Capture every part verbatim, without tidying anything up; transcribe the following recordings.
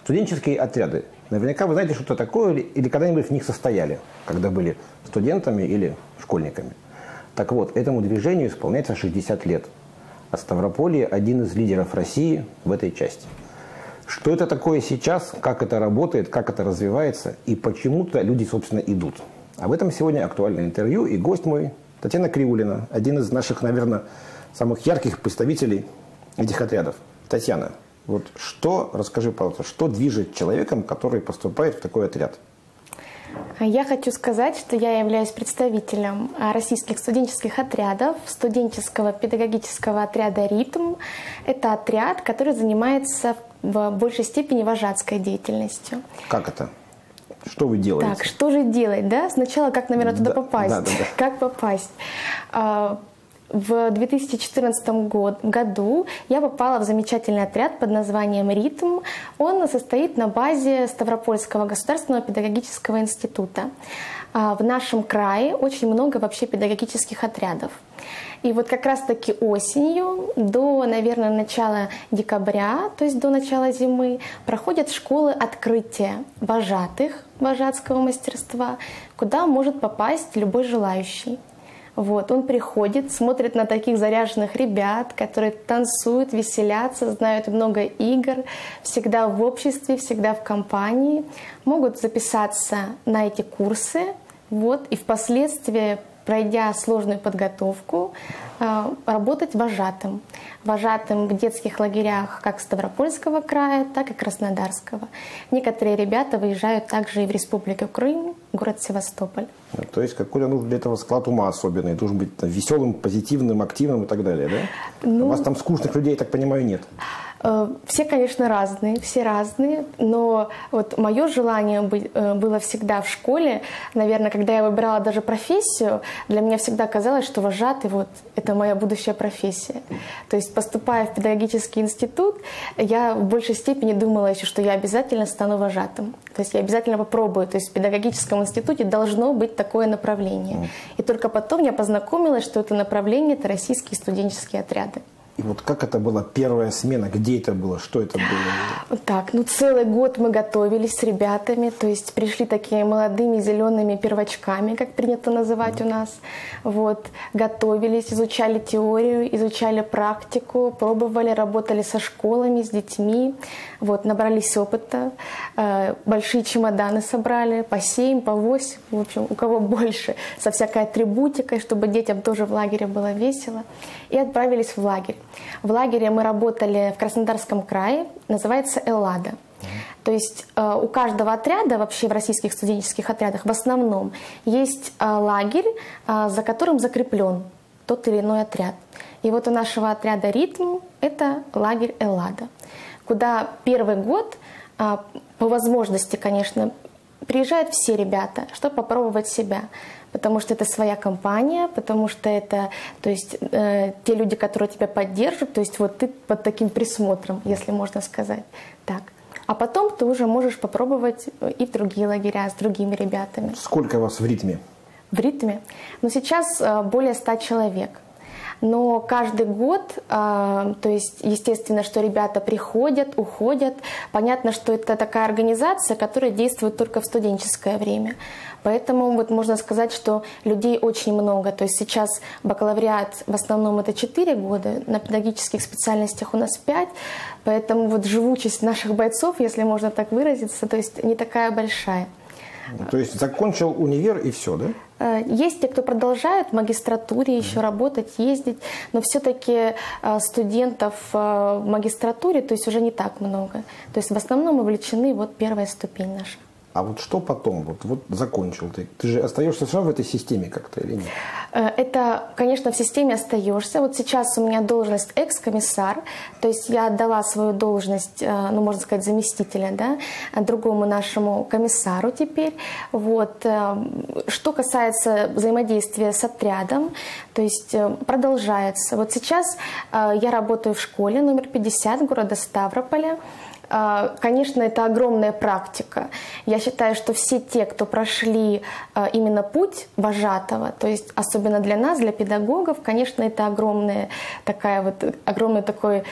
Студенческие отряды. Наверняка вы знаете, что это такое, или когда-нибудь в них состояли, когда были студентами или школьниками. Так вот, этому движению исполняется шестьдесят лет. А Ставрополье – один из лидеров России в этой части. Что это такое сейчас, как это работает, как это развивается и почему-то люди, собственно, идут. Об этом сегодня актуальное интервью. И гость мой Татьяна Кривулина, один из наших, наверное, самых ярких представителей этих отрядов. Татьяна, вот что, расскажи, пожалуйста, что движет человеком, который поступает в такой отряд? Я хочу сказать, что я являюсь представителем российских студенческих отрядов, студенческого педагогического отряда «Ритм». Это отряд, который занимается в большей степени вожатской деятельностью. Как это? Что вы делаете? Так, что же делать, да? Сначала, как, наверное, туда да, попасть? Да, да, да. Как попасть? В две тысячи четырнадцатом году я попала в замечательный отряд под названием «Ритм». Он состоит на базе Ставропольского государственного педагогического института. В нашем крае очень много вообще педагогических отрядов. И вот как раз-таки осенью, до, наверное, начала декабря, то есть до начала зимы, проходят школы открытия вожатых, вожатского мастерства, куда может попасть любой желающий. Вот, он приходит, смотрит на таких заряженных ребят, которые танцуют, веселятся, знают много игр, всегда в обществе, всегда в компании, могут записаться на эти курсы, вот, и впоследствии, пройдя сложную подготовку, работать вожатым. Вожатым в детских лагерях как Ставропольского края, так и Краснодарского. Некоторые ребята выезжают также и в Республику Крым, город Севастополь. То есть какой-то нужен для этого склад ума особенный, должен быть там, веселым, позитивным, активным и так далее, да? Ну, у вас там скучных людей, я так понимаю, нет? Все, конечно, разные, все разные, но вот мое желание было всегда в школе. Наверное, когда я выбирала даже профессию, для меня всегда казалось, что вожатый вот, — это моя будущая профессия. То есть, поступая в педагогический институт, я в большей степени думала еще, что я обязательно стану вожатым. То есть я обязательно попробую. То есть в педагогическом институте должно быть такое направление. И только потом я познакомилась, что это направление — это российские студенческие отряды. И вот как это была первая смена, где это было, что это было? Так, ну целый год мы готовились с ребятами, то есть пришли такими молодыми зелеными первочками, как принято называть mm. у нас. Вот, готовились, изучали теорию, изучали практику, пробовали, работали со школами, с детьми, вот, набрались опыта, э, большие чемоданы собрали, по семь, по восемь, в общем, у кого больше, со всякой атрибутикой, чтобы детям тоже в лагере было весело, и отправились в лагерь. В лагере мы работали в Краснодарском крае, называется «Эллада». То есть э, у каждого отряда, вообще в российских студенческих отрядах, в основном есть э, лагерь, э, за которым закреплен тот или иной отряд. И вот у нашего отряда «Ритм» это лагерь «Эллада», куда первый год, э, по возможности, конечно, приезжают все ребята, чтобы попробовать себя. Потому что это своя компания, потому что это, то есть, э, те люди, которые тебя поддержат, то есть вот ты под таким присмотром, если можно сказать так. А потом ты уже можешь попробовать и в другие лагеря с другими ребятами. Сколько вас в «Ритме»? В «Ритме»? Ну, сейчас э, более ста человек. Но каждый год, э, то есть, естественно, что ребята приходят, уходят. Понятно, что это такая организация, которая действует только в студенческое время. Поэтому вот можно сказать, что людей очень много. То есть сейчас бакалавриат в основном это четыре года, на педагогических специальностях у нас пять. Поэтому вот живучесть наших бойцов, если можно так выразиться, то есть не такая большая. То есть закончил универ и все, да? Есть те, кто продолжает в магистратуре еще работать, ездить, но все-таки студентов в магистратуре, то есть уже не так много. То есть в основном вовлечены вот первая ступень наша. А вот что потом? Вот, вот закончил ты. Ты же остаешься сам в этой системе как-то или нет? Это, конечно, в системе остаешься. Вот сейчас у меня должность экс-комиссар, то есть я отдала свою должность, ну, можно сказать, заместителя, да, другому нашему комиссару теперь. Вот. Что касается взаимодействия с отрядом, то есть продолжается. Вот сейчас я работаю в школе номер пятьдесят города Ставрополя. конечно, это огромная практика. Я считаю, что все те, кто прошли именно путь вожатого, то есть особенно для нас, для педагогов, конечно, это огромная такая вот, огромный такой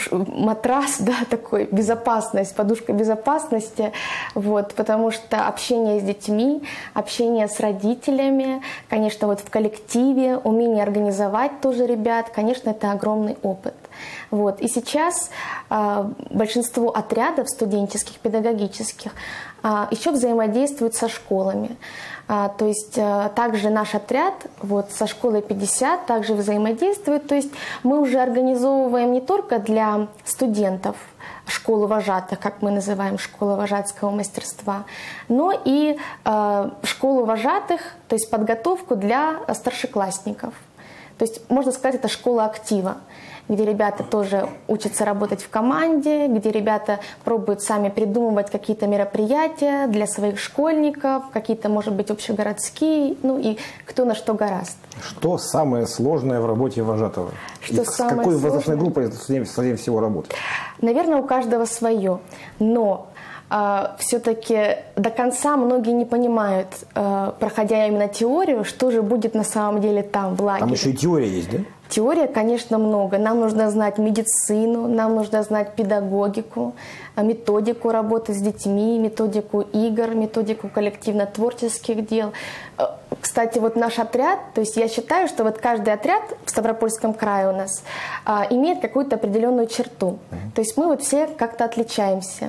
матрас, да, такой безопасность, подушка безопасности, вот, потому что общение с детьми, общение с родителями, конечно, вот в коллективе, умение организовать тоже ребят, конечно, это огромный опыт. Вот. И сейчас э, большинство отрядов студенческих, педагогических э, еще взаимодействуют со школами. Э, то есть э, также наш отряд вот, со школой пятьдесят также взаимодействует. То есть мы уже организовываем не только для студентов школу вожатых, как мы называем, школу вожатского мастерства, но и э, школу вожатых, то есть подготовку для старшеклассников. То есть, можно сказать, это школа актива, где ребята тоже учатся работать в команде, где ребята пробуют сами придумывать какие-то мероприятия для своих школьников, какие-то, может быть, общегородские, ну и кто на что гораст. Что самое сложное в работе вожатого? Что и с какой возрастной группой сложнее всего работать? Наверное, у каждого свое, но Uh, все-таки до конца многие не понимают, uh, проходя именно теорию, что же будет на самом деле там, в лагере. Там еще и теория есть, да? Теория, конечно, много. Нам нужно знать медицину, нам нужно знать педагогику, методику работы с детьми, методику игр, методику коллективно-творческих дел. Кстати, вот наш отряд, то есть я считаю, что вот каждый отряд в Ставропольском крае у нас а, имеет какую-то определенную черту. Uh-huh. То есть мы вот все как-то отличаемся.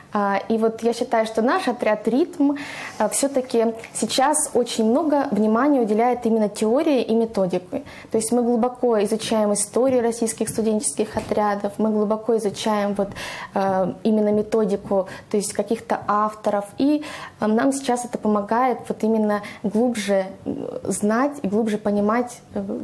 И вот я считаю, что наш отряд «Ритм» все-таки сейчас очень много внимания уделяет именно теории и методике. То есть мы глубоко изучаем историю российских студенческих отрядов, мы глубоко изучаем вот именно методику, то есть каких-то авторов. И нам сейчас это помогает вот именно глубже знать и глубже понимать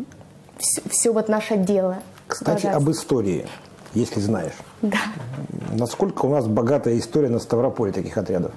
все, все вот наше дело. Кстати, об истории. Если знаешь. Да. Насколько у нас богатая история на Ставрополе таких отрядов?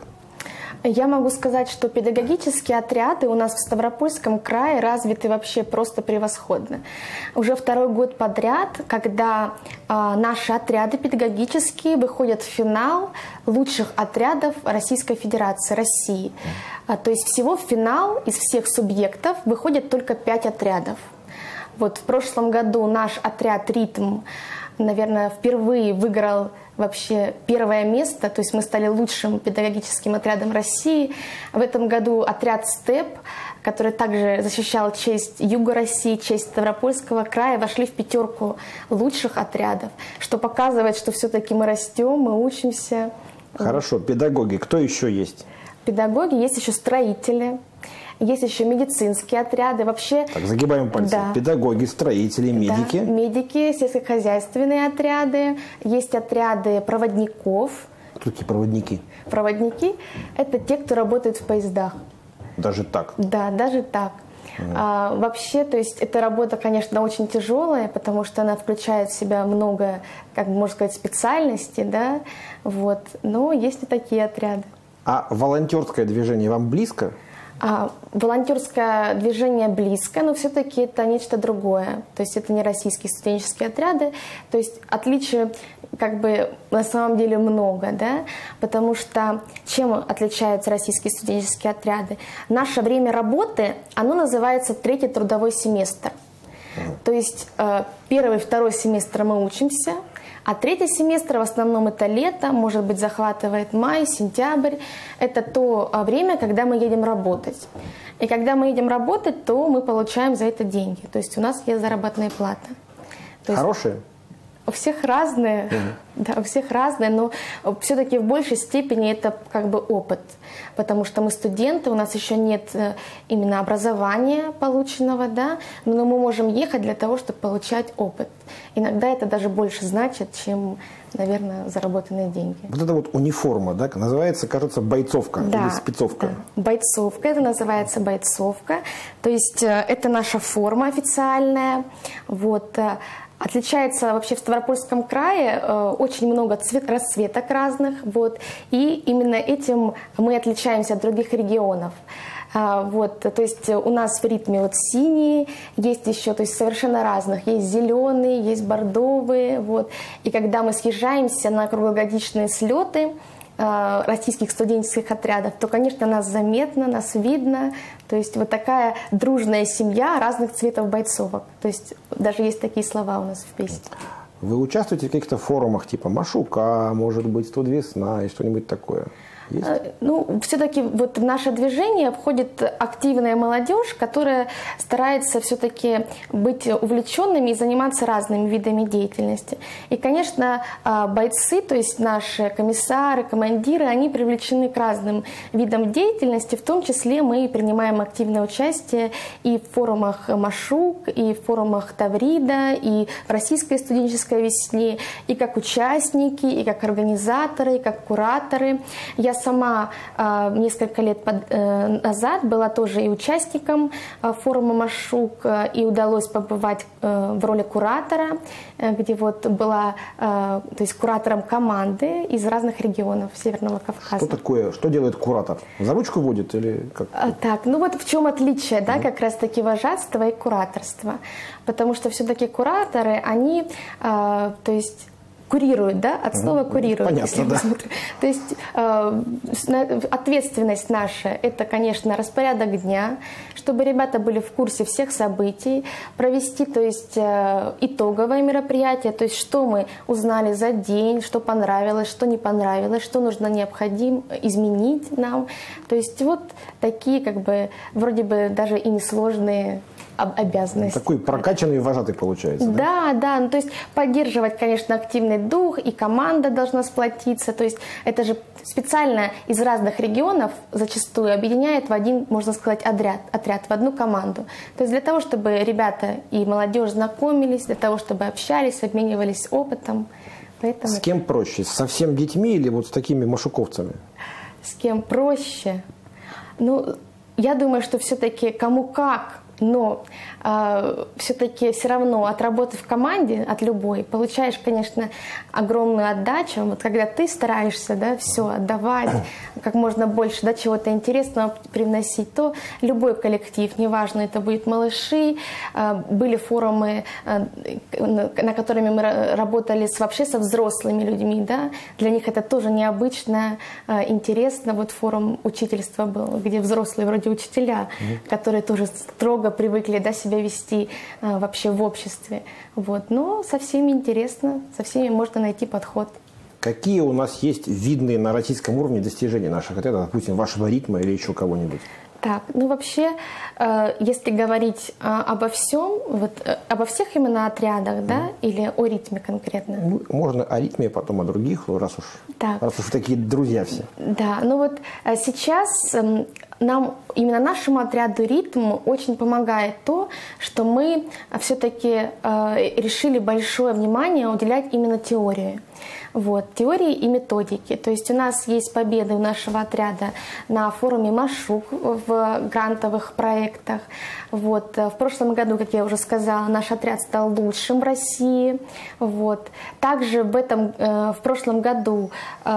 Я могу сказать, что педагогические отряды у нас в Ставропольском крае развиты вообще просто превосходно. Уже второй год подряд, когда э, наши отряды педагогические выходят в финал лучших отрядов Российской Федерации, России. А, то есть всего в финал из всех субъектов выходят только пять отрядов. Вот в прошлом году наш отряд «Ритм», наверное, впервые выиграл вообще первое место, то есть мы стали лучшим педагогическим отрядом России. В этом году отряд «Степ», который также защищал честь Юга России, честь Ставропольского края, вошли в пятерку лучших отрядов, что показывает, что все-таки мы растем, мы учимся. Хорошо, педагоги. Кто еще есть? Педагоги, есть еще строители. Есть еще медицинские отряды. Вообще, так, загибаем пальцы. Да. Педагоги, строители, медики. Да, медики, сельскохозяйственные отряды. Есть отряды проводников. Кто такие проводники? Проводники – это те, кто работает в поездах. Даже так? Да, даже так. Угу. А, вообще, то есть эта работа, конечно, очень тяжелая, потому что она включает в себя много, как можно сказать, специальностей, да, вот. Но есть и такие отряды. А волонтерское движение вам близко? А, волонтерское движение близко, но все-таки это нечто другое. То есть это не российские студенческие отряды. То есть отличий как бы на самом деле много, да? Потому что чем отличаются российские студенческие отряды? Наше время работы, оно называется третий трудовой семестр. То есть первый, второй семестр мы учимся, а третий семестр в основном это лето, может быть, захватывает май, сентябрь. Это то время, когда мы едем работать. И когда мы едем работать, то мы получаем за это деньги. То есть у нас есть заработная плата. Хорошие? У всех разные, mm-hmm. да, у всех разные, но все-таки в большей степени это как бы опыт, потому что мы студенты, у нас еще нет именно образования полученного, да, но мы можем ехать для того, чтобы получать опыт. Иногда это даже больше значит, чем, наверное, заработанные деньги. Вот это вот униформа, да, называется, кажется, бойцовка, да, или спецовка. Да. Бойцовка, это называется бойцовка, то есть это наша форма официальная, вот. Отличается вообще в Ставропольском крае э, очень много цвет, расцветок разных, вот, и именно этим мы отличаемся от других регионов. А, вот, то есть у нас в ритме вот синие, есть еще, то есть совершенно разных. Есть зеленые, есть бордовые. Вот. И когда мы съезжаемся на круглогодичные слеты э, российских студенческих отрядов, то, конечно, нас заметно, нас видно. То есть вот такая дружная семья разных цветов бойцовок. То есть даже есть такие слова у нас в песне. Вы участвуете в каких-то форумах типа Машука, может быть, «Студ весна» и что-нибудь такое? Есть? Ну, все-таки вот в наше движение входит активная молодежь, которая старается все-таки быть увлеченными и заниматься разными видами деятельности. И, конечно, бойцы, то есть наши комиссары, командиры, они привлечены к разным видам деятельности, в том числе мы принимаем активное участие и в форумах Машук, и в форумах Таврида, и в Российской студенческой весне, и как участники, и как организаторы, и как кураторы. Я сама э, несколько лет под, э, назад была тоже и участником э, форума Машук, э, и удалось побывать э, в роли куратора, э, где вот была э, то есть куратором команды из разных регионов Северного Кавказа. Что такое, что делает куратор? За ручку водит или как? А, так, ну вот в чем отличие, да, mm-hmm. как раз-таки вожатства и кураторства. Потому что все-таки кураторы, они, э, то есть курируют, да, от слова угу. курируют. Понятно, да. То есть э, ответственность наша – это, конечно, распорядок дня, чтобы ребята были в курсе всех событий, провести, то есть э, итоговое мероприятие, то есть что мы узнали за день, что понравилось, что не понравилось, что нужно необходимо изменить нам. То есть вот такие, как бы, вроде бы даже и несложные обязанности. Такой прокачанный вожатый получается. Да, да, да. Ну, то есть поддерживать, конечно, активный дух, и команда должна сплотиться. То есть это же специально из разных регионов зачастую объединяет в один, можно сказать, отряд, отряд в одну команду. То есть для того, чтобы ребята и молодежь знакомились, для того, чтобы общались, обменивались опытом. Поэтому... С кем проще? С совсем детьми или вот с такими машуковцами? С кем проще? Ну, я думаю, что все-таки кому как. Но э, все-таки все равно от работы в команде, от любой, получаешь, конечно, огромную отдачу. Вот когда ты стараешься, да, все отдавать, как можно больше, да, чего-то интересного привносить, то любой коллектив, неважно, это будет малыши, э, были форумы, э, на которыми мы работали с, вообще со взрослыми людьми, да, для них это тоже необычно, э, интересно. Вот форум учительства был, где взрослые вроде учителя, mm-hmm. которые тоже строго привыкли, да, себя вести а, вообще в обществе. Вот. Но со всеми интересно, со всеми можно найти подход. Какие у нас есть видные на российском уровне достижения наших отрядов, допустим, вашего ритма или еще кого-нибудь? Так, ну вообще, э, если говорить э, обо всем, вот, э, обо всех именно отрядах, mm. да, или о ритме конкретно? Ну, можно о ритме, потом о других, раз уж, раз уж такие друзья все. Да, ну вот э, сейчас э, нам, именно нашему отряду ритм очень помогает то, что мы все-таки э, решили большое внимание уделять именно теории. Вот, теории и методики. То есть у нас есть победы у нашего отряда на форуме Машук в грантовых проектах. Вот. В прошлом году, как я уже сказала, наш отряд стал лучшим в России. Вот. Также в, этом, в прошлом году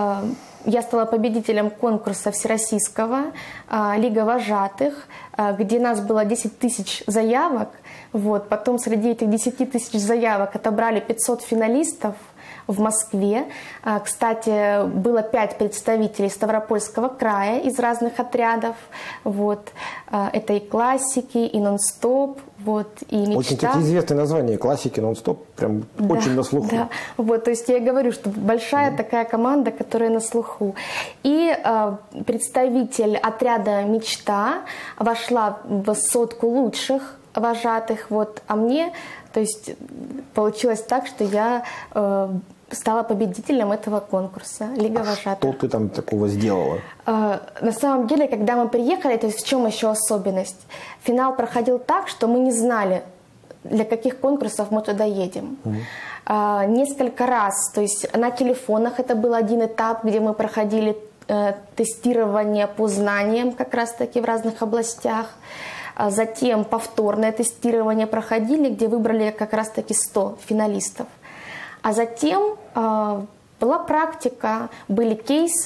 я стала победителем конкурса всероссийского «Лига вожатых», где нас было десять тысяч заявок. Вот. Потом среди этих десяти тысяч заявок отобрали пятьсот финалистов в Москве. Кстати, было пять представителей Ставропольского края из разных отрядов. Вот. Это и классики, и нон-стоп, вот, и мечта. Очень такие известные названия, классики, нон-стоп, прям да, очень на слуху. Да. Вот, то есть я говорю, что большая mm. такая команда, которая на слуху. И э, представитель отряда «Мечта» вошла в сотку лучших вожатых. Вот, а мне, то есть получилось так, что я э, стала победителем этого конкурса «Лига а вожатых». Что ты там такого сделала? Э, на самом деле, когда мы приехали, то есть в чем еще особенность? Финал проходил так, что мы не знали, для каких конкурсов мы туда едем. Угу. Э, несколько раз, то есть на телефонах это был один этап, где мы проходили э, тестирование по знаниям как раз-таки в разных областях. Затем повторное тестирование проходили, где выбрали как раз-таки сто финалистов. А затем э, была практика, были кейсы,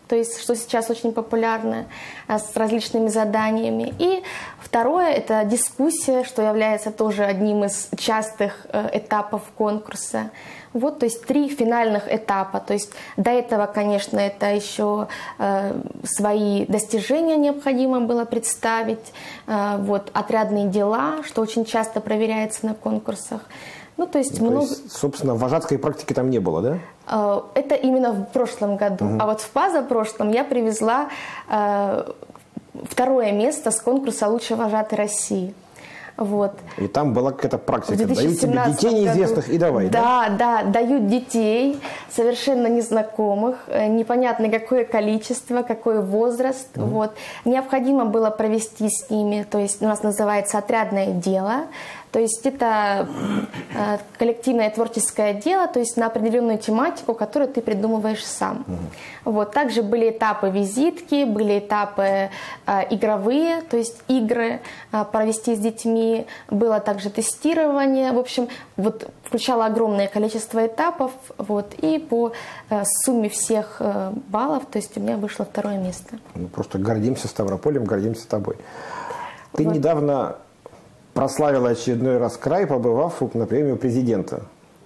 то есть что сейчас очень популярно, с различными заданиями. И второе – это дискуссия, что является тоже одним из частых этапов конкурса. Вот, то есть три финальных этапа. То есть до этого, конечно, это еще э, свои достижения необходимо было представить, э, вот, отрядные дела, что очень часто проверяется на конкурсах. Ну, то есть, ну, много... то есть, собственно, вожатской практики там не было, да? Э, это именно в прошлом году. Угу. А вот в позапрошлом я привезла э, второе место с конкурса «Лучший вожатый России». Вот. И там была какая-то практика. Дают тебе детей неизвестных и давай, да? Да, да, дают детей совершенно незнакомых, непонятно какое количество, какой возраст. Mm-hmm. Вот. Необходимо было провести с ними, то есть у нас называется отрядное дело. То есть это э, коллективное творческое дело, то есть на определенную тематику, которую ты придумываешь сам. Угу. Вот. Также были этапы визитки, были этапы э, игровые, то есть игры э, провести с детьми, было также тестирование. В общем, вот включало огромное количество этапов, вот, и по э, сумме всех э, баллов, то есть у меня вышло второе место. Мы просто гордимся Ставрополем, гордимся тобой. Ты вот. недавно прославила очередной раз край, побывав на премию президента.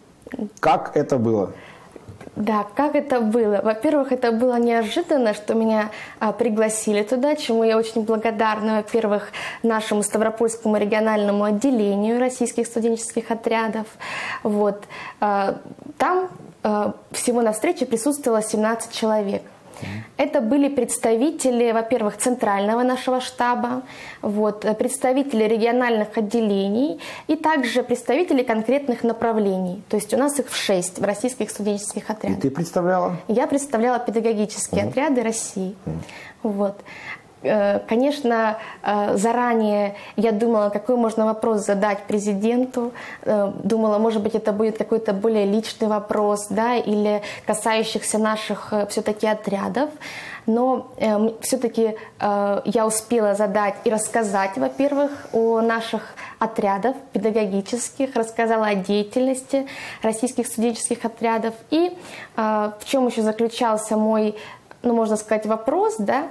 Как это было? Да, как это было? Во-первых, это было неожиданно, что меня а, пригласили туда, чему я очень благодарна, во-первых, нашему Ставропольскому региональному отделению российских студенческих отрядов. Вот. А, там а, всего на встрече присутствовало семнадцать человек. Это были представители, во-первых, центрального нашего штаба, вот, представители региональных отделений и также представители конкретных направлений. То есть у нас их в шесть в российских студенческих отрядах. И ты представляла? Я представляла педагогические угу. отряды России. Угу. Вот. Конечно, заранее я думала, какой можно вопрос задать президенту. Думала, может быть, это будет какой-то более личный вопрос, да, или касающихся наших все-таки отрядов. Но э, все-таки э, я успела задать и рассказать, во-первых, о наших отрядах педагогических, рассказала о деятельности российских студенческих отрядов. И э, в чем еще заключался мой, ну, можно сказать, вопрос, да,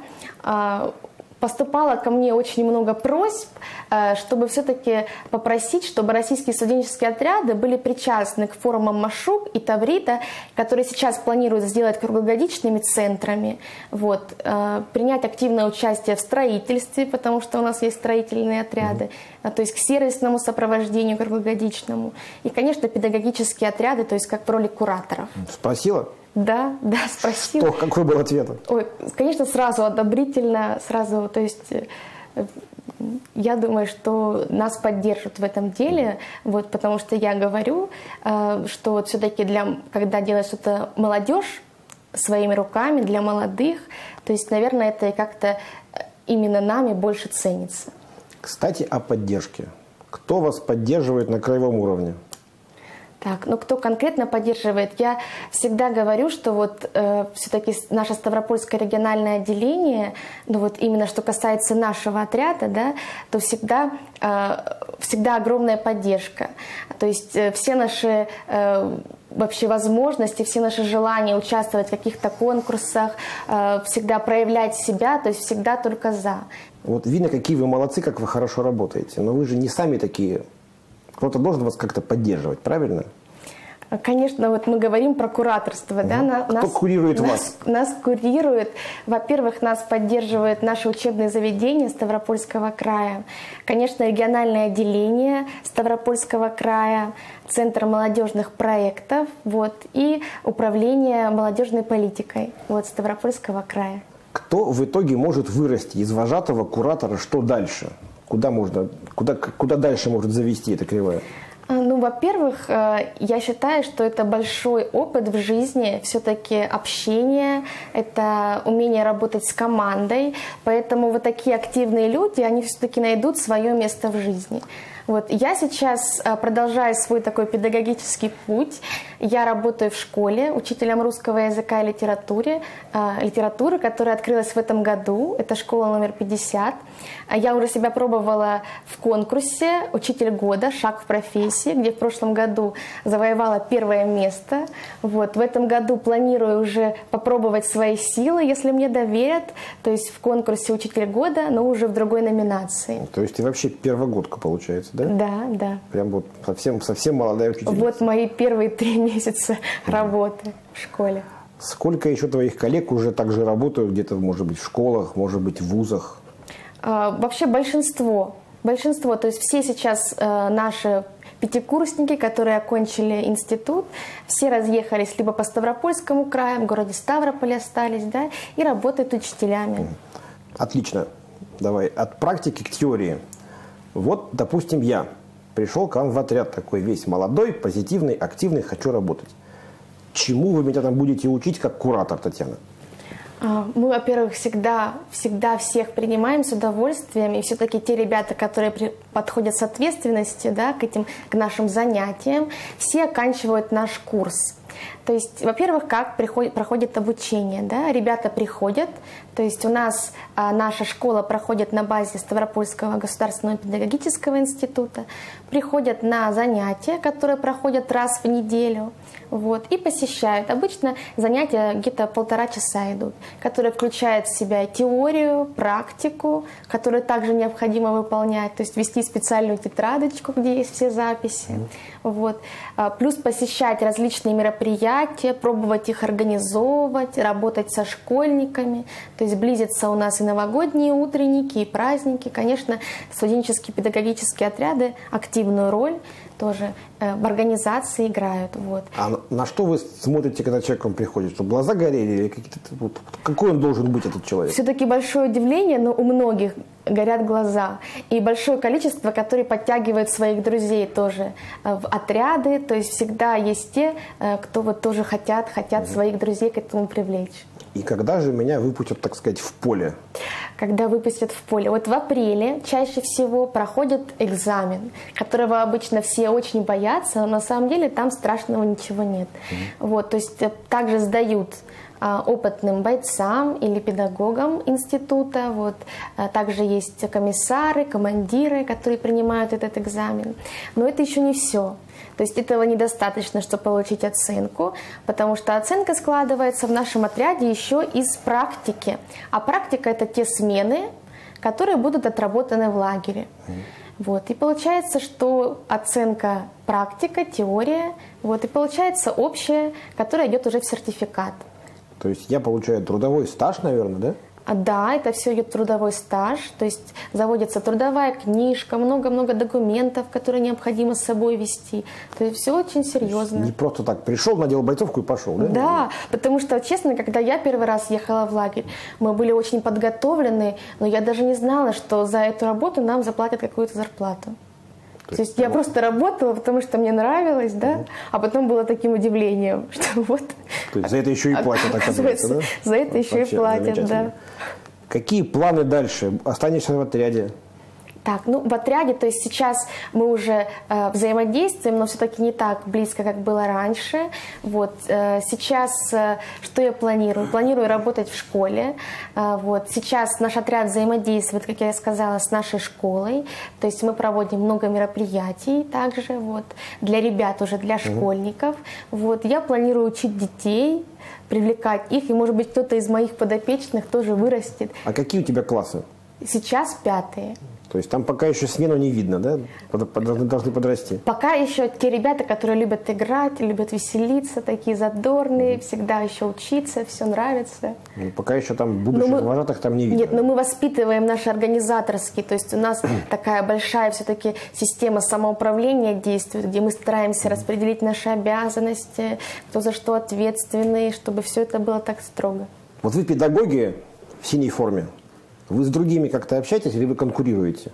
поступало ко мне очень много просьб, чтобы все-таки попросить, чтобы российские студенческие отряды были причастны к форумам Машук и Таврида, которые сейчас планируют сделать круглогодичными центрами, вот, принять активное участие в строительстве, потому что у нас есть строительные отряды, mm-hmm. то есть к сервисному сопровождению круглогодичному, и, конечно, педагогические отряды, то есть как в роли кураторов. Спросила? Да, да, спросила. Что, какой был ответ? Ой, конечно, сразу одобрительно, сразу, то есть я думаю, что нас поддержат в этом деле, вот, потому что я говорю, что вот все-таки для, когда делает что-то молодежь своими руками, для молодых, то есть, наверное, это как-то именно нами больше ценится. Кстати, о поддержке. Кто вас поддерживает на краевом уровне? Так, ну кто конкретно поддерживает? Я всегда говорю, что вот э, все-таки наше Ставропольское региональное отделение, ну вот именно что касается нашего отряда, да, то всегда, э, всегда огромная поддержка. То есть э, все наши э, вообще возможности, все наши желания участвовать в каких-то конкурсах, э, всегда проявлять себя, то есть всегда только за. Вот видно, какие вы молодцы, как вы хорошо работаете, но вы же не сами такие. Кто-то должен вас как-то поддерживать, правильно? Конечно, вот мы говорим про кураторство. Угу. Да? На, Кто нас, курирует нас, вас? Нас курирует, во-первых, нас поддерживает наше учебное заведение Ставропольского края. Конечно, региональное отделение Ставропольского края, Центр молодежных проектов, вот, и Управление молодежной политикой, вот, Ставропольского края. Кто в итоге может вырасти из вожатого куратора, что дальше? Куда можно, куда, куда дальше может завести эта кривая? Ну, во-первых, я считаю, что это большой опыт в жизни, все-таки общение, это умение работать с командой, поэтому вот такие активные люди, они все-таки найдут свое место в жизни. Вот. Я сейчас продолжаю свой такой педагогический путь. Я работаю в школе учителем русского языка и литературы, литературы, которая открылась в этом году. Это школа номер пятьдесят. Я уже себя пробовала в конкурсе «Учитель года. Шаг в профессии», где в прошлом году завоевала первое место. Вот. В этом году планирую уже попробовать свои силы, если мне доверят. То есть в конкурсе «Учитель года», но уже в другой номинации. То есть ты вообще первогодка, получается, да? Да, да. Прям вот совсем, совсем молодая учительница. Вот мои первые три месяца работы в школе. Сколько еще твоих коллег уже также работают где-то, может быть, в школах, может быть, в вузах? А, вообще большинство. Большинство. То есть все сейчас э, наши пятикурсники, которые окончили институт, все разъехались либо по Ставропольскому краю, в городе Ставрополе остались, да, и работают учителями. Отлично. Давай от практики к теории. Вот, допустим, я пришел к вам в отряд такой весь молодой, позитивный, активный, хочу работать. Чему вы меня там будете учить как куратор, Татьяна? Мы, во-первых, всегда, всегда всех принимаем с удовольствием, и все-таки те ребята, которые при, подходят с ответственностью, да, к этим, к нашим занятиям, все оканчивают наш курс. То есть, во-первых, как приходит, проходит обучение, да? Ребята приходят, то есть у нас а, наша школа проходит на базе Ставропольского государственного педагогического института, приходят на занятия, которые проходят раз в неделю, вот, и посещают. Обычно занятия где-то полтора часа идут, которые включают в себя теорию, практику, которую также необходимо выполнять, то есть вести специальную тетрадочку, где есть все записи, вот. А, плюс посещать различные мероприятия, пробовать их организовывать, работать со школьниками, то есть близятся у нас и новогодние утренники, и праздники. Конечно, студенческие педагогические отряды активную роль тоже э, в организации играют. Вот. А на что вы смотрите, когда человек к вам приходит? Чтобы глаза горели? Или какие-то, вот, какой он должен быть, этот человек? Все-таки большое удивление, но у многих горят глаза. И большое количество, которые подтягивают своих друзей тоже э, в отряды. То есть всегда есть те, э, кто вот тоже хотят, хотят угу. своих друзей к этому привлечь. И когда же меня выпустят, так сказать, в поле? Когда выпустят в поле? Вот в апреле чаще всего проходит экзамен, которого обычно все очень боятся, но на самом деле там страшного ничего нет. Mm-hmm. Вот, то есть также сдают а, опытным бойцам или педагогам института. Вот. А, также есть комиссары, командиры, которые принимают этот экзамен. Но это еще не все. То есть этого недостаточно, чтобы получить оценку, потому что оценка складывается в нашем отряде еще из практики. А практика – это те смены, которые будут отработаны в лагере. Mm. Вот. И получается, что оценка практика, теория, вот. И получается общая, которая идет уже в сертификат. То есть я получаю трудовой стаж, наверное, да? Да, это все идет трудовой стаж, то есть заводится трудовая книжка, много-много документов, которые необходимо с собой вести. То есть все очень серьезно. Не просто так пришел, надел бойцовку и пошел, да? Да, потому что, честно, когда я первый раз ехала в лагерь, мы были очень подготовлены, но я даже не знала, что за эту работу нам заплатят какую-то зарплату. То, То есть я просто работала, потому что мне нравилось, да, угу. а потом было таким удивлением, что вот... То есть за это еще и платят, оказывается, да? За это вот, еще и платят, да. Какие планы дальше? Останешься в отряде? Так, ну в отряде, то есть сейчас мы уже э, взаимодействуем, но все-таки не так близко, как было раньше. Вот, э, сейчас э, что я планирую? Планирую работать в школе. Э, вот, сейчас наш отряд взаимодействует, как я сказала, с нашей школой. То есть мы проводим много мероприятий также вот, для ребят, уже для школьников. Вот, я планирую учить детей, привлекать их, и, может быть, кто-то из моих подопечных тоже вырастет. А какие у тебя классы? Сейчас пятые. То есть там пока еще смену не видно, да? Должны, должны подрасти. Пока еще те ребята, которые любят играть, любят веселиться, такие задорные, mm-hmm. всегда еще учиться, все нравится. Ну, пока еще там будущих мы... вожатых там не видно. Нет, но мы воспитываем наши организаторские, то есть у нас такая большая все-таки система самоуправления действует, где мы стараемся распределить наши обязанности, кто за что ответственный, чтобы все это было так строго. Вот вы педагоги в синей форме. Вы с другими как-то общаетесь или вы конкурируете?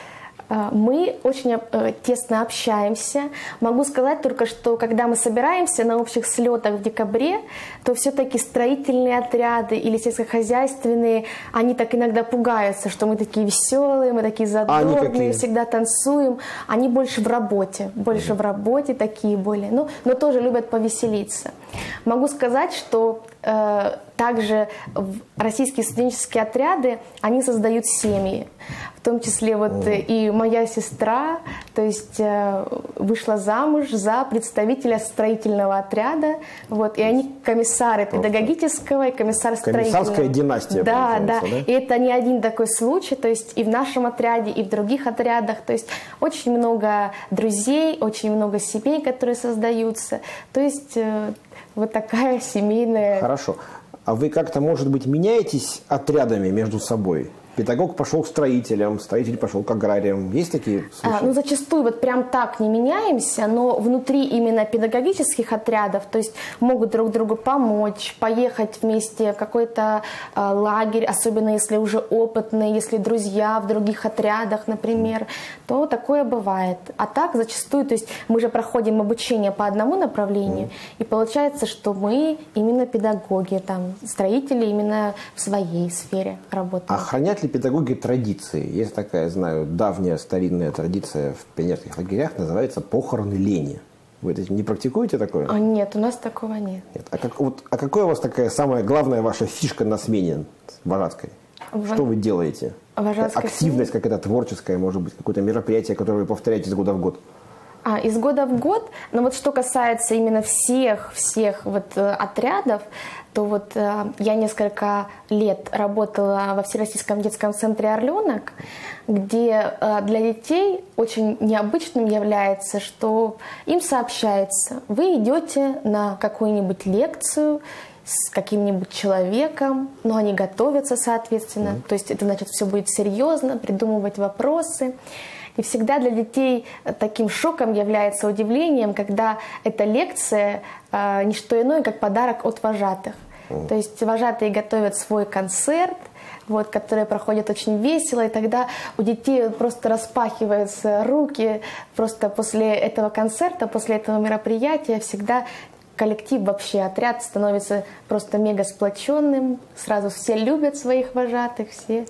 Мы очень э, тесно общаемся. Могу сказать только, что когда мы собираемся на общих слетах в декабре, то все-таки строительные отряды или сельскохозяйственные, они так иногда пугаются, что мы такие веселые, мы такие задорные, а всегда танцуем. Они больше в работе, больше mm-hmm. в работе такие более, ну, но тоже любят повеселиться. Могу сказать, что э, также российские студенческие отряды, они создают семьи. В том числе вот mm. и моя сестра, то есть э, вышла замуж за представителя строительного отряда, вот, и они комиссары педагогического и комиссар строительного. Комиссарская династия. Да, да, да. И это не один такой случай, то есть и в нашем отряде, и в других отрядах, то есть очень много друзей, очень много семей, которые создаются, то есть э, вот такая семейная... Хорошо. А вы как-то, может быть, меняетесь отрядами между собой? Педагог пошел к строителям, строитель пошел к аграриям. Есть такие случаи? А, ну, зачастую вот прям так не меняемся, но внутри именно педагогических отрядов, то есть могут друг другу помочь, поехать вместе в какой-то а, лагерь, особенно если уже опытные, если друзья в других отрядах, например, то такое бывает. А так зачастую, то есть мы же проходим обучение по одному направлению, mm. и получается, что мы именно педагоги, там, строители именно в своей сфере работают. Охранять ли педагоги традиции? Есть такая, знаю, давняя старинная традиция в пионерских лагерях, называется похороны лени. Вы этим не практикуете такое? А, нет, у нас такого нет. нет. А, как, вот, а какая у вас такая самая главная ваша фишка на смене вожатой? В... Что вы делаете? Активность какая-то творческая, может быть, какое-то мероприятие, которое вы повторяете из года в год? А, из года в год, но вот что касается именно всех, всех вот э, отрядов, то вот э, я несколько лет работала во Всероссийском детском центре «Орленок», где э, для детей очень необычным является, что им сообщается, вы идете на какую-нибудь лекцию с каким-нибудь человеком, но они готовятся соответственно, mm-hmm. то есть это значит, все будет серьезно, придумывать вопросы. И всегда для детей таким шоком является удивлением, когда эта лекция э, не что иное, как подарок от вожатых. Mm. То есть вожатые готовят свой концерт, вот, который проходит очень весело, и тогда у детей просто распахиваются руки. Просто после этого концерта, после этого мероприятия всегда коллектив, вообще отряд становится просто мега сплоченным. Сразу все любят своих вожатых, все...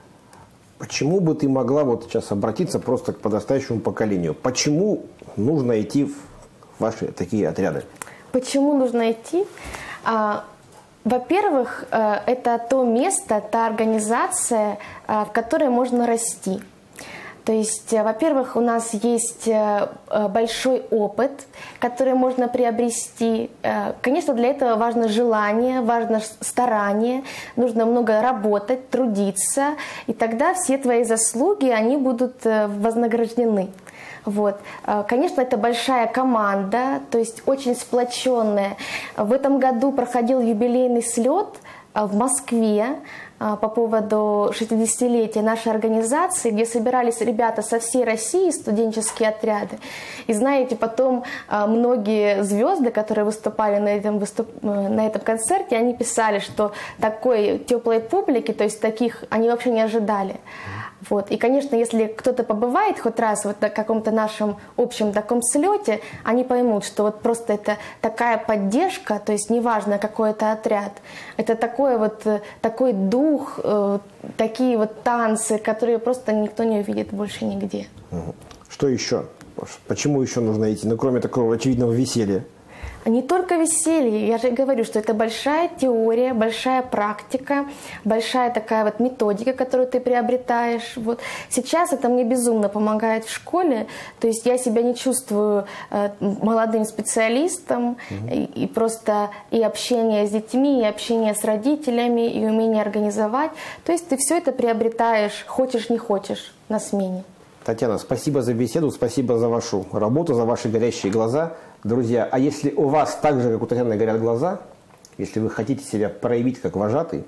Почему бы ты могла вот сейчас обратиться просто к подрастающему поколению? Почему нужно идти в ваши такие отряды? Почему нужно идти? А, во-первых, это то место, та организация, в которой можно расти. То есть, во-первых, у нас есть большой опыт, который можно приобрести. Конечно, для этого важно желание, важно старание, нужно много работать, трудиться, и тогда все твои заслуги, они будут вознаграждены. Вот. Конечно, это большая команда, то есть очень сплоченная. В этом году проходил юбилейный слет в Москве по поводу шестидесятилетия нашей организации, где собирались ребята со всей России, студенческие отряды. И знаете, потом многие звезды, которые выступали на этом, выступ... на этом концерте, они писали, что такой теплой публики, то есть таких, они вообще не ожидали. Вот. И, конечно, если кто-то побывает хоть раз вот на каком-то нашем общем таком слете, они поймут, что вот просто это такая поддержка, то есть неважно, какой это отряд, это такой вот такой дух, э, такие вот танцы, которые просто никто не увидит больше нигде. Что еще? Почему еще нужно идти? Ну, кроме такого очевидного веселья. Не только веселье, я же говорю, что это большая теория, большая практика, большая такая вот методика, которую ты приобретаешь. Вот. Сейчас это мне безумно помогает в школе, то есть я себя не чувствую э, молодым специалистом, mm-hmm. и, и просто и общение с детьми, и общение с родителями, и умение организовать. То есть ты все это приобретаешь, хочешь не хочешь, на смене. Татьяна, спасибо за беседу, спасибо за вашу работу, за ваши горящие глаза. Друзья, а если у вас так же, как у Татьяны, горят глаза, если вы хотите себя проявить как вожатый,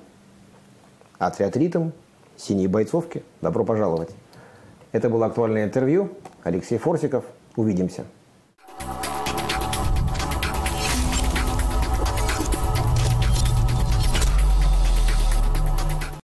отряд «Ритм», синие бойцовки, добро пожаловать. Это было актуальное интервью. Алексей Форсиков. Увидимся.